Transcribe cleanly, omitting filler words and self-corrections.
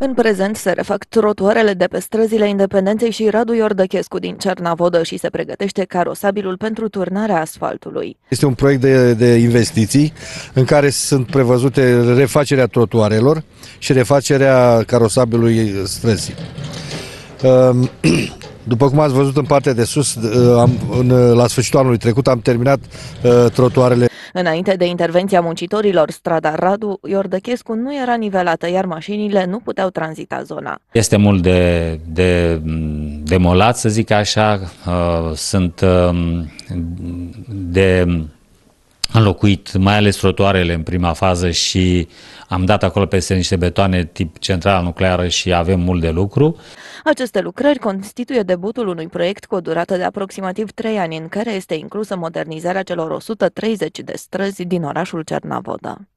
În prezent se refac trotuarele de pe străzile Independenței și Radu Iordăchescu din Cernavodă și se pregătește carosabilul pentru turnarea asfaltului. Este un proiect de investiții în care sunt prevăzute refacerea trotuarelor și refacerea carosabilului străzii. După cum ați văzut în partea de sus, la sfârșitul anului trecut am terminat trotuarele. Înainte de intervenția muncitorilor, strada Radu Iordăchescu nu era nivelată, iar mașinile nu puteau tranzita zona. Este mult de demolat, să zic așa, sunt de înlocuit mai ales trotuarele în prima fază și am dat acolo peste niște betoane tip centrală nucleară și avem mult de lucru. Aceste lucrări constituie debutul unui proiect cu o durată de aproximativ 3 ani, în care este inclusă modernizarea celor 130 de străzi din orașul Cernavodă.